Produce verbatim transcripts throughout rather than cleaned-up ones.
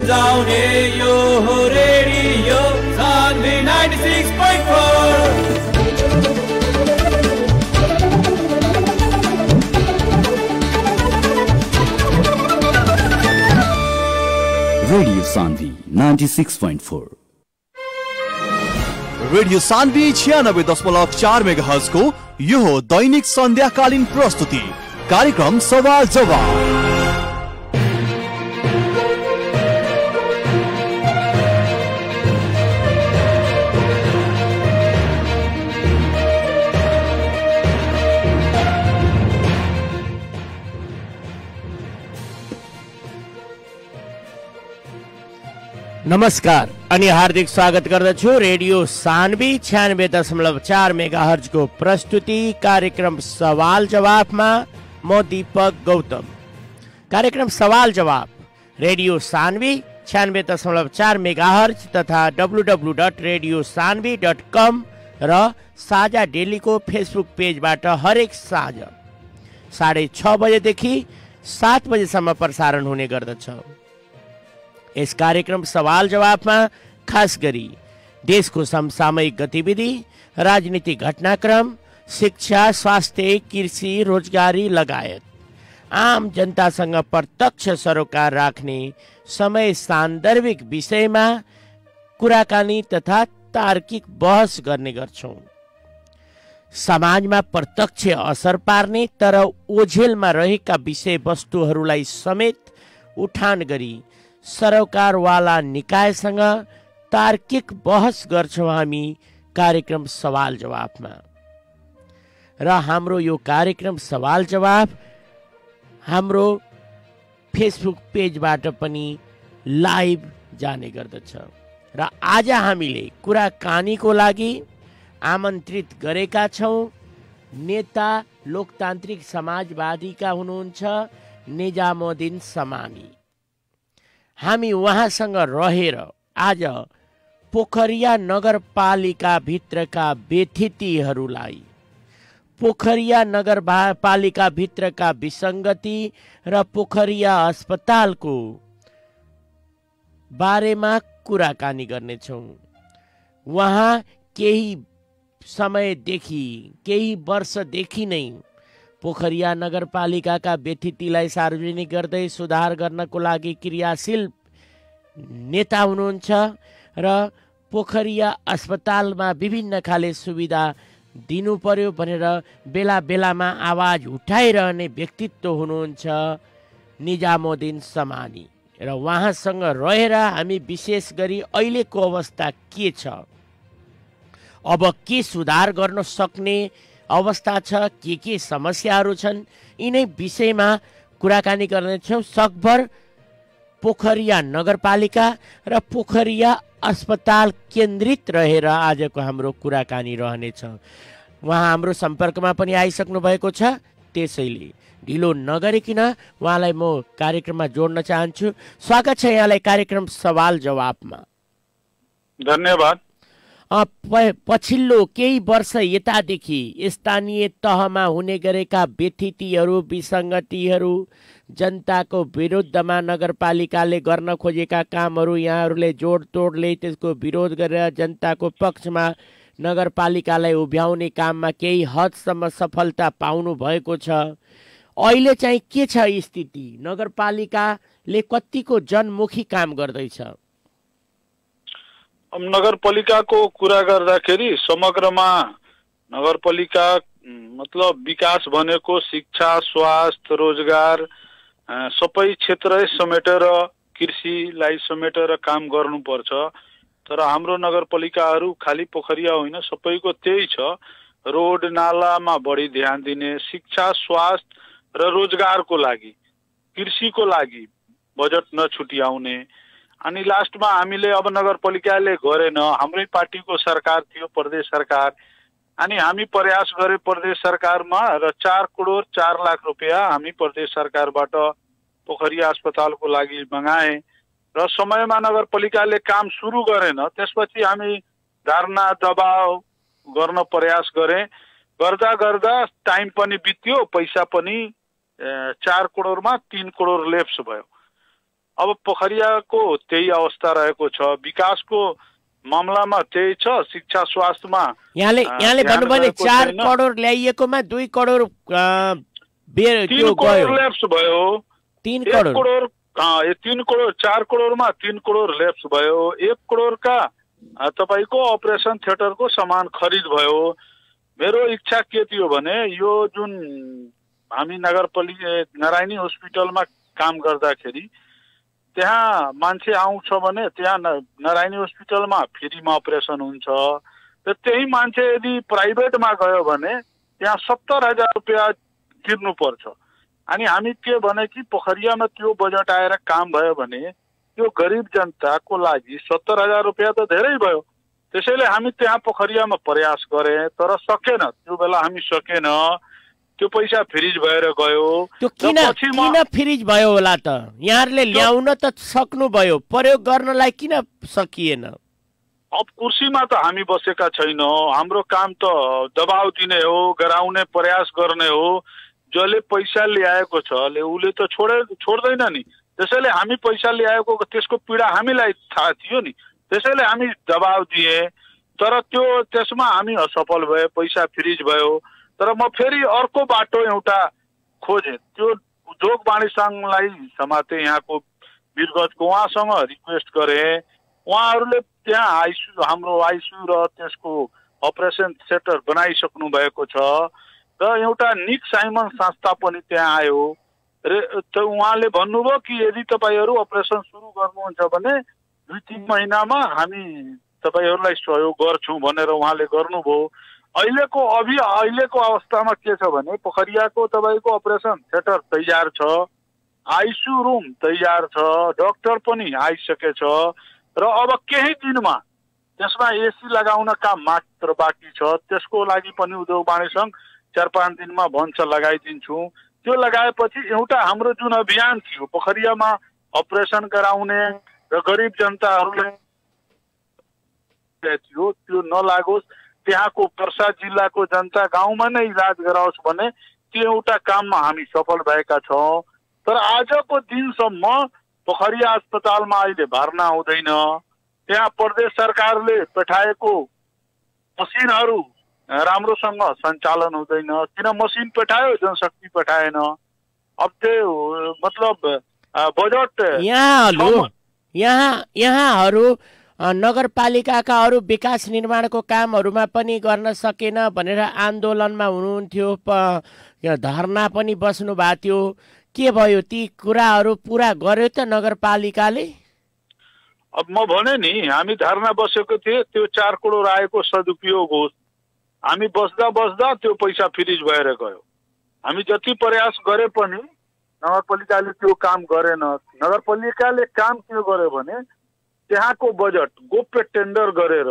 जाउने यो हो radio Sanvi ninety six point four. Radio Sanvi ninety six point four. Radio Sanvi छियानब्बे दशमलव चार मेगा हर्ज को यो हो दैनिक सन्ध्याकालीन प्रस्तुति कार्यक्रम सवाल जवाब। नमस्कार अनि हार्दिक स्वागत गर्दछु रेडियो सान्वी छ्यानब्बे दशमलव चार मेगा हर्ज को प्रस्तुति कार्यक्रम सवाल जवाबमा म दीपक गौतम। कार्यक्रम सवाल जवाब रेडियो सान्वी छ्यानब्बे दशमलव चार मेगा हर्ज तथा W W dot radio Sanvi dot com र साझा डेलीको फेसबुक पेजबाट हरेक साँझ साढे छ बजेदेखि सात बजेसम्म प्रसारण हुने गर्दछ। यस कार्यक्रम सवाल जवाबमा खास गरी देशको समसामयिक गतिविधि, राजनीतिक घटनाक्रम, शिक्षा, स्वास्थ्य, कृषि, रोजगारी लगायत आम जनतासँग प्रत्यक्ष सरोकार राख्ने समय सान्दर्भिक विषयमा कुराकानी तथा तार्किक बहस गर्ने गर्छौं। समाजमा प्रत्यक्ष असर पार्ने तर ओझेलमा रहेका विषयवस्तुहरूलाई समेत उठान गरी सरोकारवाला निकायसँग तार्किक बहस गर्छौं हामी कार्यक्रम सवाल जवाबमा। र हाम्रो यो कार्यक्रम सवाल जवाब हाम्रो फेसबुक पेजबाट पनि लाइभ जाने गर्दछ। र आज हामीले कुराकानीको लागि आमन्त्रित गरेका छौं नेता लोकतान्त्रिक समाजवादीका हुनुहुन्छ निजामुद्दिन समानी। हामी उहाँसँग रहेर आज पोखरिया नगरपालिका भित्रका व्यथितिहरूलाई, पोखरिया नगरपालिका भित्रका विसङ्गति र पोखरिया अस्पतालको बारेमा कुराकानी गर्नेछौँ। उहाँ केही समयदेखि केही वर्षदेखि नै पोखरिया नगरपालिकाका व्यथितिलाई सार्वजनिक गर्दै सुधार गर्नको लागि क्रियाशील नेता हुनुहुन्छ र पोखरिया अस्पतालमा विभिन्न खाले सुविधा दिनु पर्यो भनेर बेला बेलामा आवाज उठाइरहने व्यक्तित्व हुनुहुन्छ निजामुद्दिन समानी। र उहाँसँग रहेर हामी विशेष गरी अहिलेको अवस्था के छ, अब के सुधार गर्न सक्ने अवस्था छ, के के समस्याहरू छन्, यिनै विषयमा कुराकानी गर्नेछौँ। सकभर पोखरिया नगरपालिका र पोखरिया अस्पताल केन्द्रित रहेर आजको हाम्रो कुराकानी रहनेछ। उहाँ हाम्रो सम्पर्कमा पनि आइसक्नु भएको छ, त्यसैले ढिलो नगरिकन उहाँलाई म कार्यक्रममा जोड्न चाहन्छु। स्वागत छ यहाँलाई कार्यक्रम सवाल जवाबमा। धन्यवाद। पछिल्लो केही वर्ष यतादेखि स्थानीय तहमा हुने गरेका व्यथितिहरू, विसङ्गतिहरू, जनताको विरुद्धमा नगरपालिकाले गर्न खोजेका कामहरू यहाँहरूले जोडतोडले त्यसको विरोध गरेर जनताको पक्षमा नगरपालिकालाई उभ्याउने काममा केही हदसम्म सफलता पाउनु भएको छ। अहिले चाहिँ के छ स्थिति, नगरपालिकाले कतिको जनमुखी काम गर्दैछ? अब नगरपालिकाको कुरा गर्दाखेरि समग्रमा नगरपालिका मतलब विकास भनेको शिक्षा, स्वास्थ्य, रोजगार सबै क्षेत्र समेटेर कृषिलाई समेटेर काम गर्नुपर्छ। तर हाम्रो नगरपालिकाहरू खाली पोखरिया होइन, सबैको त्यही छ। रोड नालामा बढी ध्यान दिने, शिक्षा, स्वास्थ्य र रोजगारको लागि, कृषिको लागि बजेट नछुट्याउने। अनि लास्टमा हामीले अब नगरपालिकाले गरेन, हाम्रै पार्टीको सरकार थियो प्रदेश सरकार, अनि हामी प्रयास गरे प्रदेश सरकारमा र चार करोड चार लाख रुपियाँ हामी प्रदेश सरकारबाट पोखरिया अस्पतालको लागि मगाए र समयमा नगरपालिकाले काम सुरु गरेन। त्यसपछि हामी धरना दबाव गर्न प्रयास गरे, गर्दा गर्दा टाइम पनि बित्यो, पैसा पनि चार करोडमा तीन करोड लेप्स भयो। अब पोखरियाको त्यही अवस्था रहेको छ। विकासको मामलामा त्यही छ, शिक्षा स्वास्थ्यमा यहाँले यहाँले भन्नुभयो चार करोड ल्याइएकोमा दुई करोड त्यो गयो, ल्याप्स भयो। तीन करोड करोड तीन करोड चार करोडमा तीन करोड ल्याप्स भयो। एक करोडका तपाईँको अपरेसन थिएटरको सामान खरिद भयो। मेरो इच्छा के थियो भने यो जुन हामी नगरपालिका नारायणी हस्पिटलमा काम गर्दाखेरि त्यहाँ मान्छे आउँछ भने त्यहाँ नारायणी हस्पिटलमा फ्रीमा अपरेसन हुन्छ, र त्यही मान्छे यदि प्राइभेटमा गयो भने त्यहाँ सत्तर हजार रुपियाँ तिर्नु पर्छ। अनि हामी के भने कि पोखरियामा त्यो बजेट आएर काम भयो भने त्यो गरिब जनताको लागि सत्तर हजार रुपियाँ त धेरै भयो। त्यसैले हामी त्यहाँ पोखरियामा प्रयास गरे, तर सकेन। त्यो बेला हामी सकेन, त्यो पैसा फ्रिज भएर गयो। त्यो किन किन फ्रिज भयो होला त? यहाँहरूले ल्याउन त सक्नुभयो, प्रयोग गर्नलाई किन सकिएन? अब कुर्सीमा त हामी बसेका छैनौँ। हाम्रो काम त दबाउ दिने हो, गराउने प्रयास गर्ने हो। जसले पैसा ल्याएको छ उसले त छोडे छोड्दैन नि। त्यसैले हामी पैसा ल्याएको त्यसको पीडा हामीलाई थाहा थियो नि, त्यसैले हामी दबाउ दिए। तर त्यो त्यसमा हामी असफल भए, पैसा फ्रिज भयो। तर म फेरि अर्को बाटो एउटा खोजेँ, त्यो उद्योग वाणिज्य सङ्घलाई समाते, यहाँको वीरगञ्जको उहाँसँग रिक्वेस्ट गरेँ। उहाँहरूले त्यहाँ आइसियु हाम्रो आइसियु र त्यसको अपरेसन थिएटर बनाइसक्नु भएको छ, र एउटा निक साइमन संस्था पनि त्यहाँ आयो। र त उहाँले भन्नुभयो कि यदि तपाईँहरू अपरेसन सुरु गर्नुहुन्छ भने दुई तिन महिनामा हामी तपाईँहरूलाई सहयोग गर्छौँ भनेर उहाँले गर्नुभयो। अहिलेको अभि अहिलेको अवस्थामा के छ भने पोखरियाको तपाईँको अपरेसन थिएटर तयार छ, आइसियु रुम तयार छ, डाक्टर पनि आइसकेछ, र अब केही दिनमा त्यसमा एसी लगाउन काम मात्र बाँकी छ। त्यसको लागि पनि उद्योग वाणिज्य सङ्घ चार पाँच दिनमा भन्छ लगाइदिन्छु। त्यो लगाएपछि एउटा हाम्रो जुन अभियान थियो पोखरियामा अपरेसन गराउने र गरिब जनताहरूलाई थियो त्यो नलागोस्, त्यहाँको पर्सा जिल्लाको जनता गाउँमा नै इलाज गराओस् भने त्यो एउटा काममा हामी सफल भएका छौँ। तर आजको दिनसम्म पोखरिया अस्पतालमा अहिले भर्ना हुँदैन। त्यहाँ प्रदेश सरकारले पठाएको मसिनहरू राम्रोसँग सञ्चालन हुँदैन। किन मसिन पठायो, जनशक्ति पठाएन। अब त्यो मतलब बजेट यहाँहरू यहाँ यहाँहरू नगरपालिकाका अरू विकास निर्माणको कामहरूमा पनि गर्न सकेन भनेर आन्दोलनमा हुनुहुन्थ्यो, धरना पनि बस्नु भएको थियो। के भयो, ती कुराहरू पुरा गर्यो त नगरपालिकाले? अब म भने नि हामी धरना बसेको थिए, त्यो चार करोड आएको सदुपयोग होस्। हामी बस्दा बस्दा त्यो पैसा फ्रिज भएर गयो। हामी जति प्रयास गरे पनि नगरपालिकाले त्यो काम गरेन। नगरपालिकाले काम के गर्यो भने त्यहाँको बजेट गोप्य टेन्डर गरेर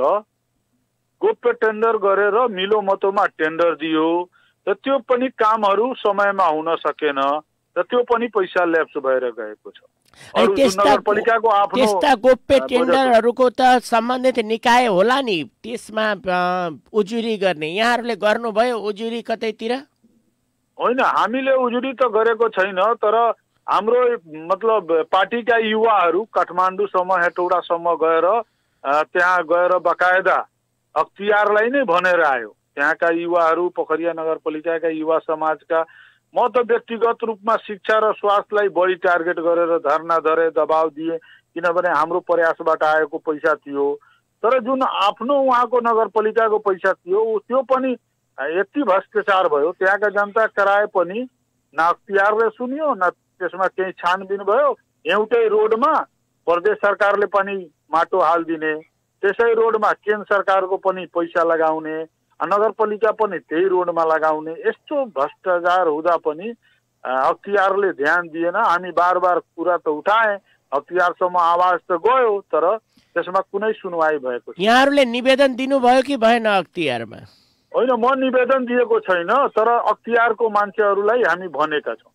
गोप्य टेन्डर गरेर मिलो मतोमा टेन्डर दियो, र त्यो पनि कामहरू समयमा हुन सकेन, र त्यो पनि पैसा ल्याप्स भएर गएको छ। नगरपालिकाको आफ्नो त्यस्ता गोप्य टेन्डरहरूको त सम्बन्धित निकाय होला नि, त्यसमा उजुरी गर्ने। यहाँहरूले गर्नुभयो उजुरी कतैतिर? होइन, हामीले उजुरी त गरेको छैन, तर हाम्रो मतलब पार्टीका युवाहरू काठमाडौँसम्म हेटौडासम्म गएर त्यहाँ गएर बकायदा अख्तियारलाई नै भनेर आयो। त्यहाँका युवाहरू, पोखरिया नगरपालिकाका युवा समाजका, म त व्यक्तिगत रूपमा शिक्षा र स्वास्थ्यलाई बढी टार्गेट गरेर धरना धरे, दबाव दिए, किनभने हाम्रो प्रयासबाट आएको पैसा थियो। तर जुन आफ्नो उहाँको नगरपालिकाको पैसा थियो त्यो पनि यति भ्रष्टाचार भयो, त्यहाँका जनता कराए पनि न अख्तियारले सुन्यो, न त्यसमा केही छानबिन भयो। एउटै रोडमा प्रदेश सरकारले पनि माटो हालिदिने, त्यसै रोडमा केन्द्र सरकारको पनि पैसा लगाउने, नगरपालिका पनि त्यही रोडमा लगाउने। यस्तो भ्रष्टाचार हुँदा पनि अख्तियारले ध्यान दिएन। हामी बार बार कुरा त उठाए, अख्तियारसम्म आवाज त गयो, तर त्यसमा कुनै सुनवाई भएको छैन। यहाँहरूले निवेदन दिनुभयो कि भएन अख्तियारमा? होइन, म निवेदन दिएको छैन, तर अख्तियारको मान्छेहरूलाई हामी भनेका छौँ।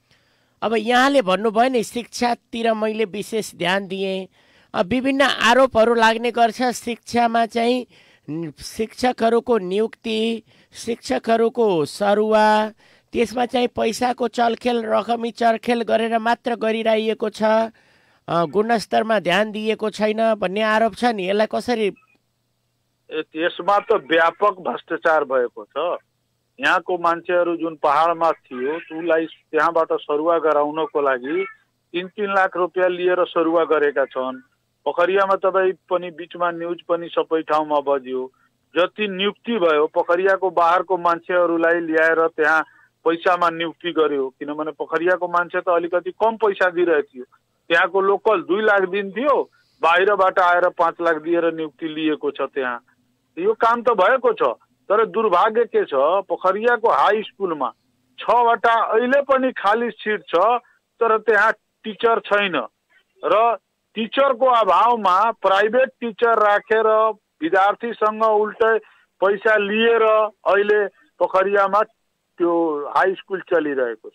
अब यहाँले भन्नुभयो नि शिक्षातिर मैले विशेष ध्यान दिएँ, विभिन्न आरोपहरू लाग्ने गर्छ। शिक्षामा चाहिँ शिक्षकहरूको नियुक्ति, शिक्षकहरूको सरुवा, त्यसमा चाहिँ पैसाको चलखेल, रकमी चलखेल गरेर मात्र गरिरहेको छ। गुणस्तरमा ध्यान दिएको छैन भन्ने आरोप छ नि, यसलाई कसरी? यसमा त व्यापक भ्रष्टाचार भएको छ। यहाँको मान्छेहरू जुन पहाडमा थियो उसलाई त्यहाँबाट सरुवा गराउनको लागि तीन तीन लाख रुपियाँ लिएर सरुवा गरेका छन्। पोखरियामा तपाईँ पनि बिचमा न्युज पनि सबै ठाउँमा बज्यो, जति नियुक्ति भयो पोखरियाको बाहिरको मान्छेहरूलाई ल्याएर त्यहाँ पैसामा नियुक्ति गर्यो, किनभने पोखरियाको मान्छे त अलिकति कम पैसा दिइरहेको थियो। त्यहाँको लोकल दुई लाख दिन्थ्यो, बाहिरबाट आएर पाँच लाख दिएर नियुक्ति लिएको छ। त्यहाँ यो काम त भएको छ, तर दुर्भाग्य के छ, पोखरियाको हाई स्कुलमा छवटा अहिले पनि खाली सिट छ, तर त्यहाँ टिचर छैन र टिचरको अभावमा प्राइभेट टिचर राखेर विद्यार्थीसँग उल्टै पैसा लिएर अहिले पोखरियामा त्यो हाई स्कुल चलिरहेको छ।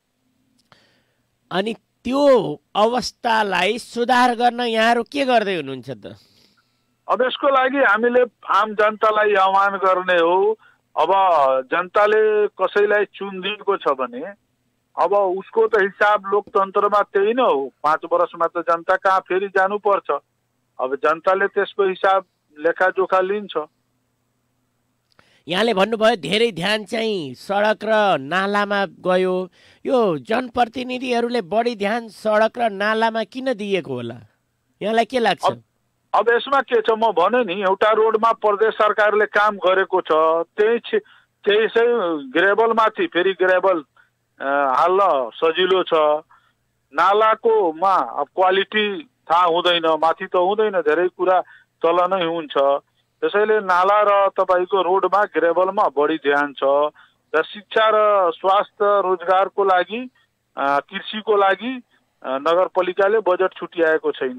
अनि त्यो अवस्थालाई सुधार गर्न यहाँहरू के गर्दै हुनुहुन्छ त? अब यसको लागि हामीले आम जनतालाई आह्वान गर्ने हो। अब जनताले कसैलाई चुन दिएको छ भने अब उसको त हिसाब लोकतन्त्रमा त्यही नै हो, पाँच वर्षमा त जनता कहाँ फेरि जानुपर्छ। अब जनताले त्यसको हिसाब लेखाजोखा लिन्छ। यहाँले भन्नुभयो धेरै ध्यान चाहिँ सडक र नालामा गयो, यो जनप्रतिनिधिहरूले बढी ध्यान सडक र नालामा किन दिएको होला, यहाँलाई के लाग्छ? अब, अब यसमा के छ, म भने नि एउटा रोडमा प्रदेश सरकारले काम गरेको छ, त्यही त्यही चाहिँ ग्रेबलमाथि फेरि ग्रेबल हाल्न सजिलो छ। नालाको मा अब क्वालिटी थाहा हुँदैन, माथि त हुँदैन, धेरै कुरा तल नै हुन्छ। त्यसैले नाला र तपाईँको रोडमा ग्रेबलमा बढी ध्यान छ। र शिक्षा र स्वास्थ्य रोजगारको लागि कृषिको लागि नगरपालिकाले बजेट छुट्याएको छैन।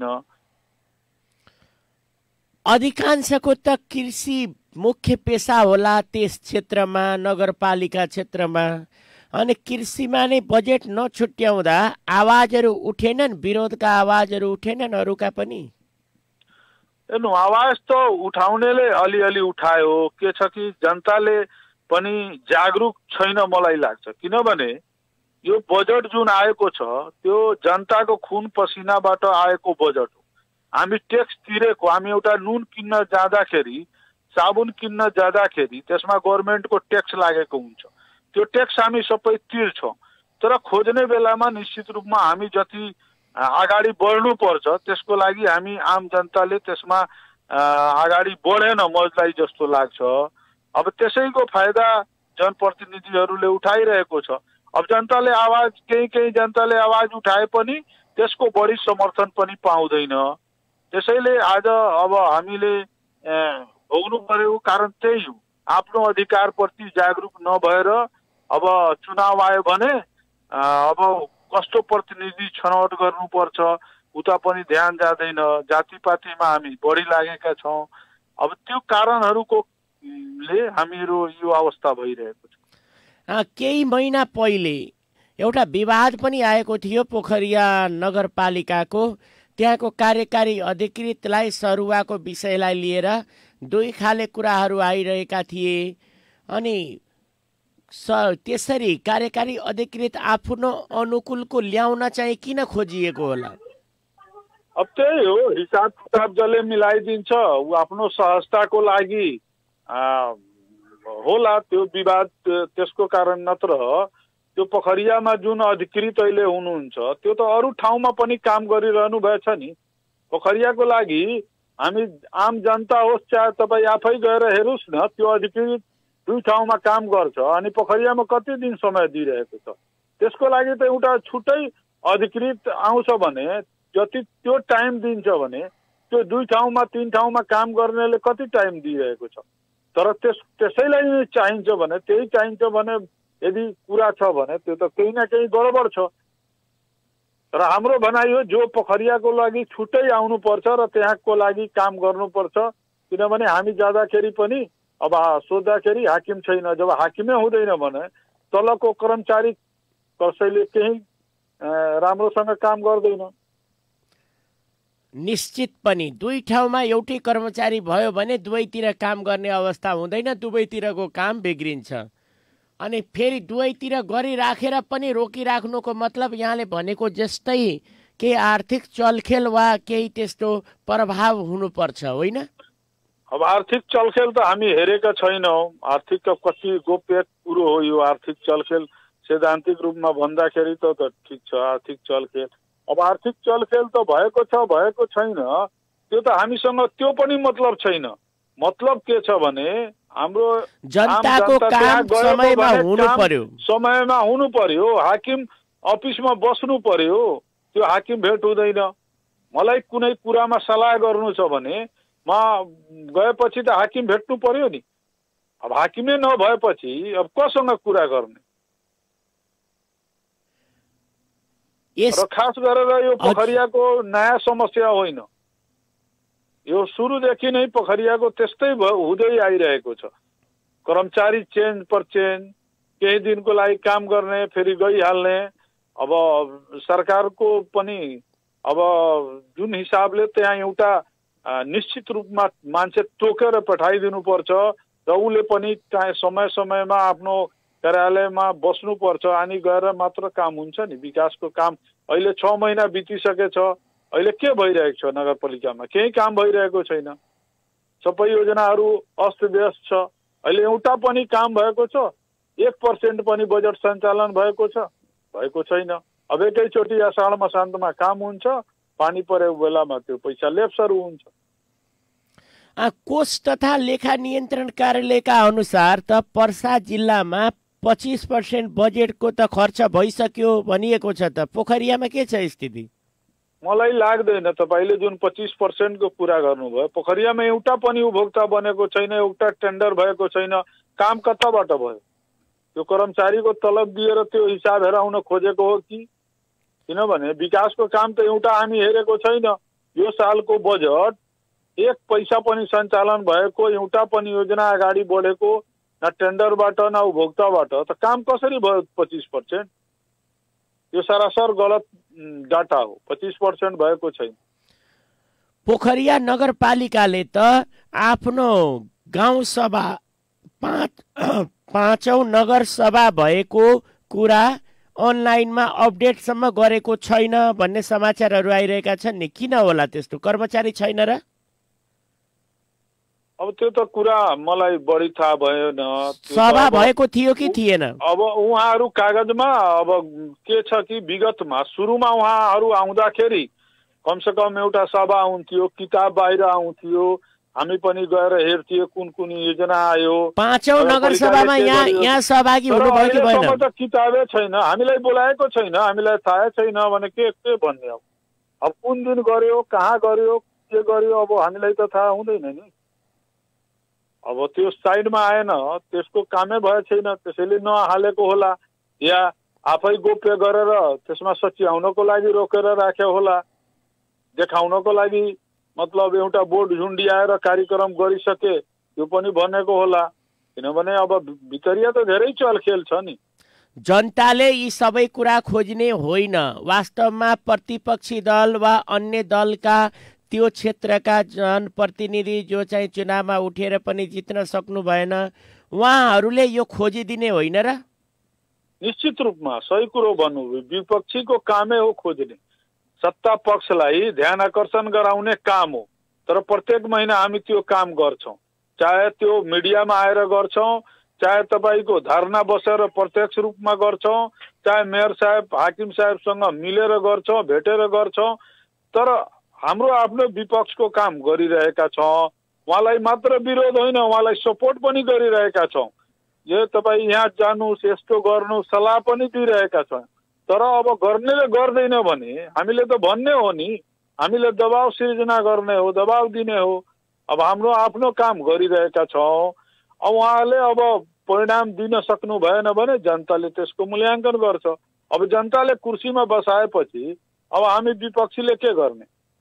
अधिकांशको त कृषि मुख्य पेसा होला त्यस क्षेत्रमा, नगरपालिका क्षेत्रमा, अनि कृषिमा नै बजेट नछुट्याउँदा आवाजहरू उठेनन्, विरोधका आवाजहरू उठेनन् अरूका पनि? हेर्नु, आवाज त उठाउनेले अलिअलि उठायो। के छ कि जनताले पनि जागरुक छैन मलाई लाग्छ, किनभने यो बजेट जुन आएको छ त्यो जनताको खुन पसिनाबाट आएको बजेट हो। हामी ट्याक्स तिरेको, हामी एउटा नुन किन्न जाँदाखेरि, साबुन किन्न जाँदाखेरि त्यसमा गभर्मेन्टको ट्याक्स लागेको हुन्छ, त्यो ट्याक्स हामी सबै तिर्छौँ। तर खोज्ने बेलामा निश्चित रूपमा हामी जति अगाडि बढ्नुपर्छ त्यसको लागि हामी आम जनताले त्यसमा अगाडि बढेन मलाई जस्तो लाग्छ। अब त्यसैको फाइदा जनप्रतिनिधिहरूले उठाइरहेको छ। अब जनताले आवाज, केही केही जनताले आवाज उठाए पनि त्यसको बढी समर्थन पनि पाउँदैन। त्यसैले आज अब हामीले भोग्नु परेको कारण त्यही हो, आफ्नो अधिकारप्रति जागरुक नभएर अब चुनाव आयो भने अब कस्तो प्रतिनिधि छनौट गर्नुपर्छ उता पनि ध्यान जाँदैन। जातिपातीमा हामी बढी लागेका छौँ। अब त्यो कारणहरूको ले हामीहरू यो अवस्था भइरहेको छ। केही महिना पहिले एउटा विवाद पनि आएको थियो पोखरिया नगरपालिकाको, त्यहाँको कार्यकारी अधिकृतलाई सरुवाको विषयलाई लिएर दुई खाले कुराहरू आइरहेका थिए। अनि स त्यसरी कार्यकारी अधिकृत आफ्नो अनुकूलको ल्याउन चाहिँ किन खोजिएको होला? अब त्यही हो, हिसाब किताब जसले मिलाइदिन्छ ऊ आफ्नो सहजताको लागि होला त्यो विवाद, त्यसको कारण नत्र त्यो पोखरियामा जुन अधिकृत अहिले हुनुहुन्छ त्यो त अरू ठाउँमा पनि काम गरिरहनु भएछ नि। पोखरियाको लागि हामी आम जनता होस् चाहे तपाईँ आफै गएर हेर्नुहोस् न, त्यो अधिकृत दुई ठाउँमा काम गर्छ अनि पोखरियामा कति दिन समय दिइरहेको छ। त्यसको लागि त एउटा छुट्टै अधिकृत आउँछ भने जति त्यो टाइम दिन्छ भने त्यो दुई ठाउँमा तीन ठाउँमा काम गर्नेले कति टाइम दिइरहेको छ। तर त्यस त्यसैलाई नै चाहिन्छ भने, त्यही चाहिन्छ भने यदि कुरा छ भने त्यो त केही न केही गडबड छ। तर हाम्रो भनाइ हो जो पोखरियाको लागि छुट्टै आउनुपर्छ र त्यहाँको लागि काम गर्नुपर्छ, किनभने हामी जाँदाखेरि पनि अब सोद्धाखेरि हाकिम छैन। जब हाकिमै हुँदैन भने तलको कर्मचारी कसैले केही राम्रोसँग काम गर्दैन। निश्चित पनि दुई ठाउँमा एउटै कर्मचारी भयो भने दुवैतिर काम गर्ने अवस्था हुँदैन, दुवैतिरको काम बिग्रिन्छ। अनि फेरि दुवैतिर गरिराखेर पनि रोकिराख्नुको मतलब यहाँले भनेको जस्तै केही आर्थिक चलखेल वा केही त्यस्तो प्रभाव हुनुपर्छ होइन? अब आर्थिक चलखेल त हामी हेरेका छैनौँ। आर्थिक कति गोप्य कुरो हो यो आर्थिक चलखेल। सैद्धान्तिक रूपमा भन्दाखेरि त त ठिक छ आर्थिक चलखेल। अब आर्थिक चलखेल त भएको छ भएको छैन त्यो त हामीसँग त्यो पनि मतलब छैन। मतलब के छ भने हाम्रो जनताको काम समयमा हुनु पर्यो, समयमा हुनु पर्यो। हाकिम अफिसमा बस्नु पर्यो, त्यो हाकिम भेट हुँदैन। मलाई कुनै कुरामा सल्लाह गर्नु छ भने म गएपछि त हाकिम भेट्नु पर्यो नि। अब हाकिमै नभएपछि अब कसँग कुरा गर्ने? र खास गरेर यो पोखरियाको नयाँ समस्या होइन, यो सुरुदेखि नै पोखरियाको त्यस्तै हुँदै आइरहेको छ। कर्मचारी चेन्ज पर चेन्ज, केही दिनको लागि काम गर्ने फेरि गइहाल्ने। अब सरकारको पनि अब जुन हिसाबले त्यहाँ एउटा निश्चित रूपमा मान्छे तोकेर पठाइदिनु पर्छ र उसले पनि समय समयमा आफ्नो कार्यालयमा बस्नुपर्छ। अनि गएर मात्र काम हुन्छ नि। विकासको काम अहिले छ महिना बितिसकेछ, अहिले के भइरहेको छ नगरपालिकामा? केही काम भइरहेको छैन। सबै योजनाहरू अस्तव्यस्त छ। अहिले एउटा पनि काम भएको छ? एक पर्सेन्ट पनि बजेट सञ्चालन भएको छ? भएको छैन। अब एकैचोटि आषाढ मसान्तमा काम हुन्छ, पानी परेको बेलामा त्यो पैसा लेप्सहरू हुन्छ। कोष तथा लेखा नियन्त्रण कार्यालयका अनुसार त पर्सा जिल्लामा पच्चिस पर्सेन्ट बजेटको त खर्च भइसक्यो भनिएको छ। त पोखरियामा के छ स्थिति? मलाई लाग्दैन। तपाईँले जुन पच्चिस पर्सेन्टको कुरा गर्नुभयो, पोखरियामा एउटा पनि उपभोक्ता बनेको छैन, एउटा टेन्डर भएको छैन। काम कताबाट भयो? त्यो कर्मचारीको तलब दिएर त्यो हिसाब हेराउन खोजेको हो कि? किनभने विकासको काम त एउटा हामी हेरेको छैन। यो सालको बजेट एक पैसा पनि सञ्चालन भएको, एउटा पनि योजना अगाडि बढेको न टेन्डरबाट न उपभोक्ताबाट। त काम कसरी भयो पच्चिस पर्सेन्ट? यो सरासर गलत डाटा हो। पच्चिस पर्सेन्ट भएको छैन। पोखरिया नगरपालिकाले त आफ्नो गाउँ सभा पाँच पाँचौं नगर सभा भएको कुरा अनलाइनमा अपडेटसम्म गरेको छैन भन्ने समाचारहरू आइरहेका छन् नि। किन होला त्यस्तो? कर्मचारी छैन र? अब त्यो त कुरा मलाई बढी थाहा भएन। सभा भएको थियो कि थिएन? अब उहाँहरू कागजमा अब के छ कि विगतमा सुरुमा उहाँहरू आउँदाखेरि कमसे कम एउटा सभा हुन्थ्यो, किताब बाहिर आउँथ्यो, हामी पनि गएर हेर्थ्यौँ कुन कुन योजना आयो। पाँचौं नगर सभामा यहाँ यहाँ सहभागी हुनुभयो कि भएन? त किताबै छैन, हामीलाई बोलाएको छैन, हामीलाई थाहै छैन भने के के भन्ने हो? अब कुन दिन गर्यो, कहाँ गर्यो, के गर्यो, अब हामीलाई त थाहा हुँदैन नि। अब त्यो साइडमा आएन, त्यसको कामै भए छैन, त्यसैले नहालेको होला या आफै गोप्य गरेर त्यसमा सच्याउनको लागि रोकेर राख्यो होला, देखाउनको लागि। मतलब एउटा बोर्ड झुन्डियाएर कार्यक्रम गरिसके त्यो पनि भनेको होला। किनभने अब भितरिया त धेरै चलखेल छ नि। जनताले यी सबै कुरा खोज्ने होइन। वास्तवमा प्रतिपक्षी दल वा अन्य दलका त्यो क्षेत्रका जनप्रतिनिधि जो चाहिँ चुनावमा उठेर पनि जित्न सक्नु भएन, उहाँहरूले यो खोजिदिने होइन र? निश्चित रूपमा सही कुरो भन्नु। विपक्षीको कामै हो खोज्ने, सत्ता पक्षलाई ध्यान आकर्षण गराउने काम हो। तर प्रत्येक महिना हामी त्यो काम गर्छौँ, चाहे त्यो मिडियामा आएर गर्छौँ, चाहे तपाईँको धरना बसेर प्रत्यक्ष रूपमा गर्छौँ, चाहे मेयर साहब हाकिम साहबसँग मिलेर गर्छौँ, भेटेर गर्छौँ। तर हाम्रो आफ्नो विपक्षको काम गरिरहेका छौँ। उहाँलाई मात्र विरोध होइन, उहाँलाई सपोर्ट पनि गरिरहेका छौँ। यो तपाईँ यहाँ जानुहोस्, यस्तो गर्नु सल्लाह पनि दिइरहेका छौँ। तर अब गर्नेले गर्दैन भने हामीले त भन्ने हो नि, हामीले दबाव सिर्जना गर्ने हो, दबाव दिने हो। अब हाम्रो आफ्नो काम गरिरहेका छौँ। अब उहाँले अब परिणाम दिन सक्नु भएन भने जनताले त्यसको मूल्याङ्कन गर्छ। अब जनताले कुर्सीमा बसाएपछि अब हामी विपक्षीले के गर्ने?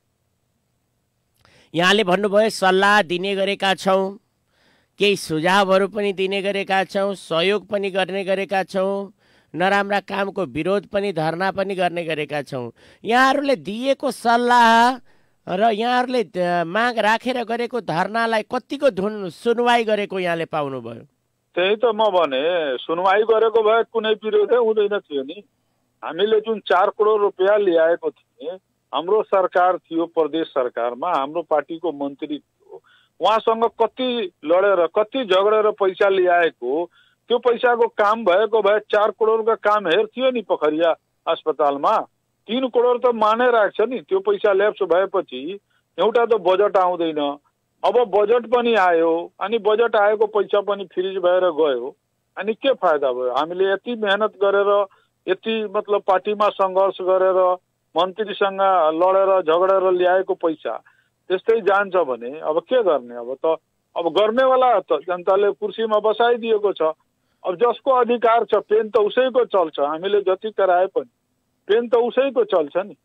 यहाँले भन्नुभयो सल्लाह दिने गरेका छौँ, केही सुझावहरू पनि दिने गरेका छौँ, सहयोग पनि गर्ने गरेका छौँ, नराम्रा कामको विरोध पनि धरना पनि गर्ने गरेका छौँ। यहाँहरूले दिएको सल्लाह र यहाँहरूले माग राखेर गरेको धरनालाई कतिको धुन सुनवाई गरेको यहाँले पाउनुभयो? त्यही त म भने, सुनवाई गरेको भए कुनै विरोधै हुँदैन थियो नि। हामीले जुन चार करोड रुपियाँ ल्याएको थिए, हाम्रो सरकार थियो प्रदेश सरकारमा, हाम्रो पार्टीको मन्त्री थियो, उहाँसँग कति लडेर कति झगडेर पैसा ल्याएको, त्यो पैसाको काम भएको भए चार करोडको काम हेर्थ्यो नि पोखरिया अस्पतालमा। तीन करोड त माने राख्छ नि, त्यो पैसा ल्याप्स भएपछि एउटा त बजेट आउँदैन। अब बजेट पनि आयो, अनि बजेट आएको पैसा पनि फ्रिज भएर गयो, अनि के फाइदा भयो? हामीले यति मेहनत गरेर, यति मतलब पार्टीमा सङ्घर्ष गरेर, मन्त्रीसँग लडेर झगडेर ल्याएको पैसा त्यस्तै जान्छ भने अब के गर्ने? अब त अब गर्नेवाला त जनताले कुर्सीमा बसाइदिएको छ। अब जसको अधिकार छ पेन त उसैको चल्छ, हामीले जति कराए पनि पेन त उसैको चल्छ नि।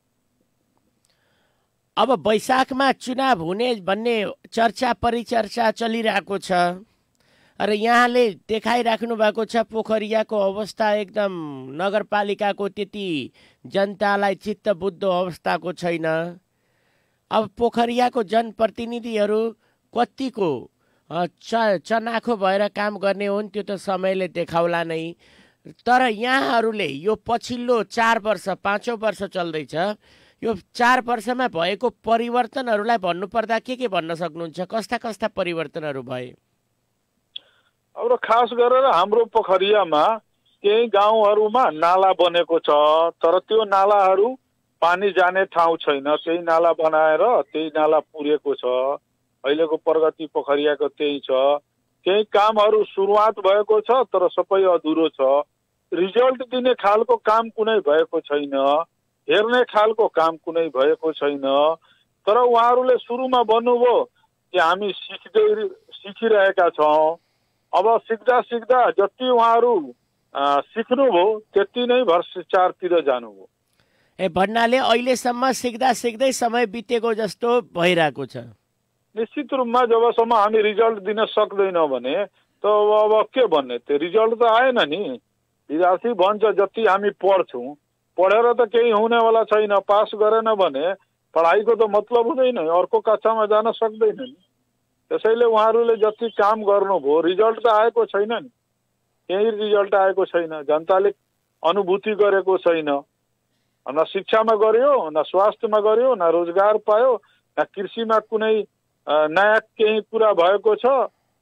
अब वैशाखमा चुनाव हुने भन्ने चर्चा परिचर्चा चलिरहेको छ र यहाँले देखाइराख्नु भएको छ पोखरियाको अवस्था एकदम नगरपालिकाको त्यति जनतालाई चित्तबुद्ध अवस्थाको छैन। अब पोखरियाको जनप्रतिनिधिहरू कतिको च चनाखो भएर काम गर्ने हुन् त्यो त समयले देखाउला नै। तर यहाँहरूले यो पछिल्लो चार वर्ष पाँचौँ वर्ष चल्दैछ, यो चार वर्षमा भएको परिवर्तनहरूलाई भन्नुपर्दा के के भन्न सक्नुहुन्छ? कस्ता कस्ता परिवर्तनहरू भए? अब खास गरेर हाम्रो पोखरियामा केही गाउँहरूमा नाला बनेको छ, तर त्यो नालाहरू पानी जाने ठाउँ छैन, त्यही नाला बनाएर त्यही नाला पुरेको छ। अहिलेको प्रगति पोखरियाको त्यही छ। केही कामहरू सुरुवात भएको छ तर सबै अधुरो छ। रिजल्ट दिने खालको काम कुनै भएको छैन, हेर्ने खालको काम कुनै भएको छैन। तर उहाँहरूले सुरुमा भन्नुभयो कि हामी सिक्दै सिकिरहेका छौँ। अब सिक्दा सिक्दा जति उहाँहरू सिक्नुभयो त्यति नै भ्रष्टाचारतिर जानुभयो। ए भन्नाले अहिलेसम्म सिक्दा सिक्दै समय बितेको जस्तो भइरहेको छ। निश्चित रूपमा जबसम्म हामी रिजल्ट दिन सक्दैनौँ भने त अब के भन्ने? त्यो रिजल्ट त आएन नि। विद्यार्थी भन्छ जति हामी पढ्छौँ, पढेर त केही हुनेवाला छैन, पास गरेन भने पढाइको त मतलब हुँदैन, अर्को कक्षामा जान सक्दैन नि। त्यसैले उहाँहरूले जति काम गर्नुभयो रिजल्ट त आएको छैन नि, केही रिजल्ट आएको छैन। जनताले अनुभूति गरेको छैन। न शिक्षामा गर्यो, न स्वास्थ्यमा गर्यो, न रोजगार पायो, न कृषिमा कुनै नयाँ केही कुरा भएको छ।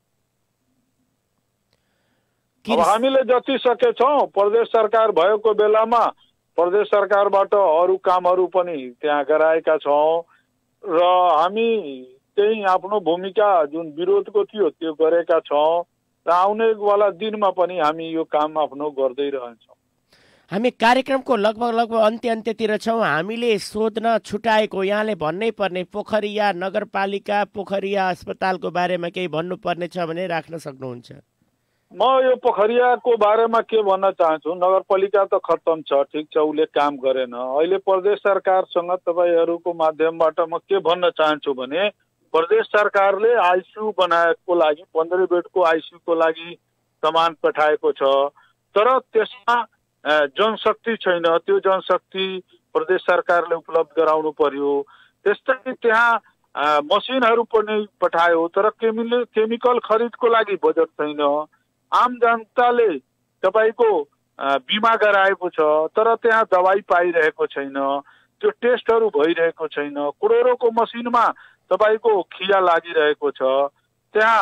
अब हामीले जति सकेछौँ प्रदेश सरकार भएको बेलामा प्रदेश सरकारबाट अरू कामहरू पनि त्यहाँ गराएका छौँ र हामी त्यही आफ्नो भूमिका जुन विरोधको थियो त्यो गरेका छौँ र आउनेवाला दिनमा पनि हामी यो काम आफ्नो गर्दै रहन्छौँ। हामी कार्यक्रमको लगभग लगभग अन्त्य अन्त्यतिर छौँ। हामीले सोध्न छुटाएको यहाँले भन्नै पर्ने पोखरिया नगरपालिका पोखरिया अस्पतालको बारेमा केही भन्नुपर्ने छ भने राख्न सक्नुहुन्छ। म यो पोखरियाको बारेमा के भन्न चाहन्छु, नगरपालिका त खत्तम छ, ठिक छ, उसले काम गरेन। अहिले प्रदेश सरकारसँग तपाईँहरूको माध्यमबाट म के भन्न चाहन्छु भने प्रदेश सरकारले आइसियू बनाएको लागि पन्ध्र बेडको आइसियूको लागि सामान पठाएको छ, तर त्यसमा जनशक्ति छैन। त्यो जनशक्ति प्रदेश सरकारले उपलब्ध गराउनु पर्यो। त्यस्तै त्यहाँ मसिनहरू पनि पठायो, तर केमिकल केमिकल खरिदको लागि बजेट छैन। आम जनताले तपाईँको बिमा गराएको छ, तर त्यहाँ दबाई पाइरहेको छैन, त्यो टेस्टहरू भइरहेको छैन। करोडौँको मसिनमा तपाईँको खिया लागिरहेको छ। त्यहाँ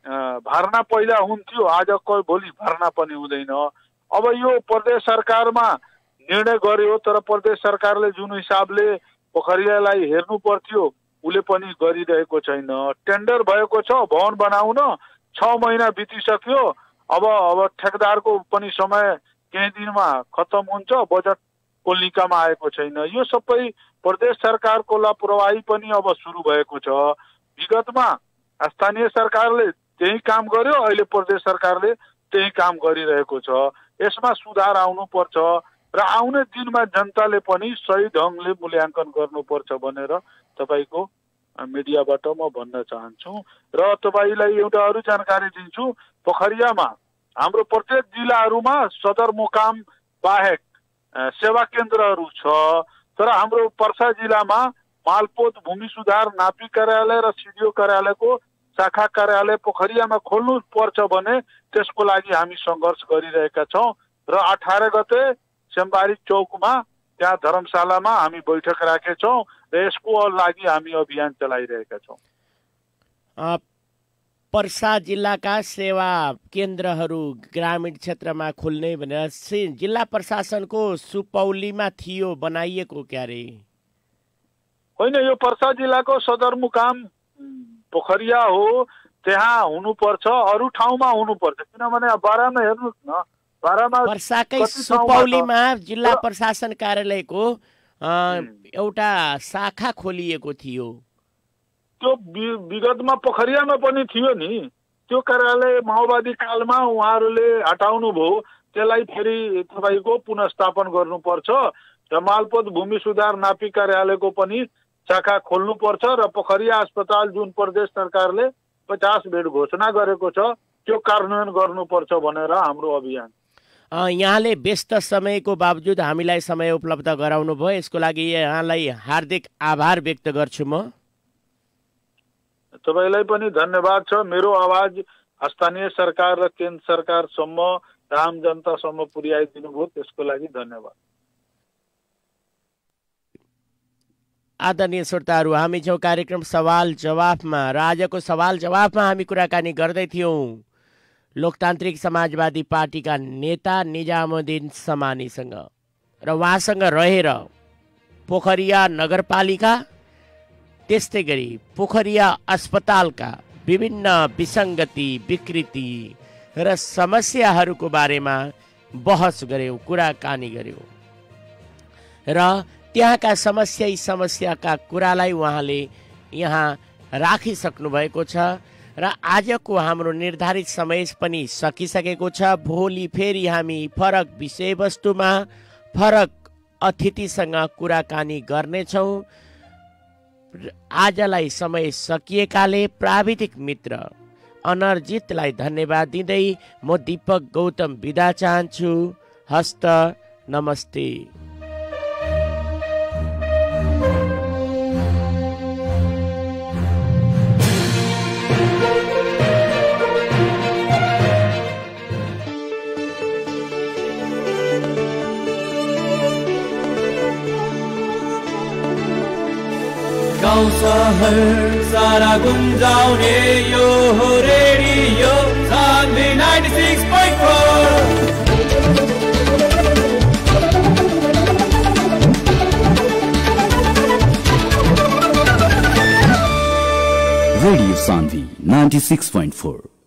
भर्ना पहिला हुन्थ्यो, आज भोलि भर्ना पनि हुँदैन। अब यो प्रदेश सरकारमा निर्णय गर्यो, तर प्रदेश सरकारले जुन हिसाबले पोखरियालाई हेर्नु पर्थ्यो उसले पनि गरिरहेको छैन। टेन्डर भएको छ भवन बनाउन, छ महिना बितिसक्यो। अब अब ठेकेदारको पनि समय केही दिनमा खत्तम हुन्छ, बजेट कोलिकामा आएको छैन। यो सबै प्रदेश सरकारको लापरवाही पनि अब सुरु भएको छ। विगतमा स्थानीय सरकारले त्यही काम गर्यो, अहिले प्रदेश सरकारले त्यही काम गरिरहेको छ। यसमा सुधार आउनुपर्छ र आउने दिनमा जनताले पनि सही ढङ्गले मूल्याङ्कन गर्नुपर्छ भनेर तपाईँको मिडियाबाट म भन्न चाहन्छु। र तपाईँलाई एउटा अरू जानकारी दिन्छु, पोखरियामा हाम्रो प्रत्येक जिल्लाहरूमा सदरमुकाम बाहेक सेवा केन्द्रहरू छ, तर हाम्रो पर्सा जिल्लामा मालपोत भूमि सुधार नापी कार्यालय र सिडिओ कार्यालयको शाखा कार्यालय पोखरियामा खोल्नु पर्छ भने त्यसको लागि हामी सङ्घर्ष गरिरहेका छौँ र अठार गते सेमबारी चौकमा त्यहाँ धर्मशालामा हामी बैठक राखेछौँ र यसको लागि हामी अभियान चलाइरहेका छौँ। अ, पर्सा जिल्लाका सेवा केन्द्रहरू ग्रामीण क्षेत्रमा खुल्ने भनेर सि- जिल्ला प्रशासनको सुपौलीमा थियो, बनाइएको क्यारे? होइन, यो पर्सा जिल्लाको सदरमुकाम पोखरिया हो, त्यहाँ हुनुपर्छ, अरू ठाउँमा हुनुपर्छ। किनभने बाह्रमा हेर्नुहोस् न, बाह्रमा पर्साकै कति ठाउँमा छ? सुपौलीमा जिल्ला र- प्रशासन कार्यालयको अ, एउटा शाखा खोलिएको थियो। त्यो वि- विगतमा पोखरियामा पनि थियो नि, त्यो कार्यालय माओवादी कालमा उहाँहरूले हटाउनु भयो। त्यसलाई फेरि तपाईँको पुनर्स्थापन गर्नुपर्छ र मालपोत भूमि सुधार नापी कार्यालयको पनि शाखा खोल्नुपर्छ र पोखरिया अस्पताल जुन प्रदेश सरकारले पचास बेड घोषणा गरेको छ त्यो कार्यान्वयन गर्नुपर्छ भनेर हाम्रो अभियान। अ, यहाँले व्यस्त समयको बावजुद हामीलाई समय उपलब्ध गराउनु भयो, यसको लागि यहाँलाई हार्दिक आभार व्यक्त गर्छु म। तपाईँलाई पनि धन्यवाद छ। मेरो आवाज स्थानीय सरकार र केन्द्र सरकारसम्म र आम जनतासम्म पुर्याइदिनु भयो, त्यसको लागि धन्यवाद। आदरणीय श्रोताहरू, हामी छौँ कार्यक्रम सवाल जवाफमा र आजको सवाल जवाफमा हामी कुराकानी गर्दै थियौँ लोकतान्त्रिक समाजवादी पार्टीका नेता निजामुद्दिन समानीसँग र उहाँसँग रहेर पोखरिया नगरपालिका त्यस्तै गरी पोखरिया अस्पतालका विभिन्न विसङ्गति विकृति र समस्याहरूको बारेमा बहस गऱ्यौँ, कुराकानी गऱ्यौँ र त्यहाँका समस्या समस्याका कुरालाई उहाँले यहाँ राखिसक्नु भएको छ र आजको हाम्रो निर्धारित समय पनि सकिसकेको छ। भोलि फेरि हामी फरक विषयवस्तुमा फरक अतिथिसँग कुराकानी गर्नेछौँ। आजलाई समय सकिएकाले प्राविधिक मित्र अनर्जितलाई धन्यवाद दिँदै म दीपक गौतम बिदा चाहन्छु। हस्त नमस्ते। गाउँ सहर सारा गुन्जाउने यो हो radio Sanvi ninety six point four. Radio Sandhi ninety-six point four.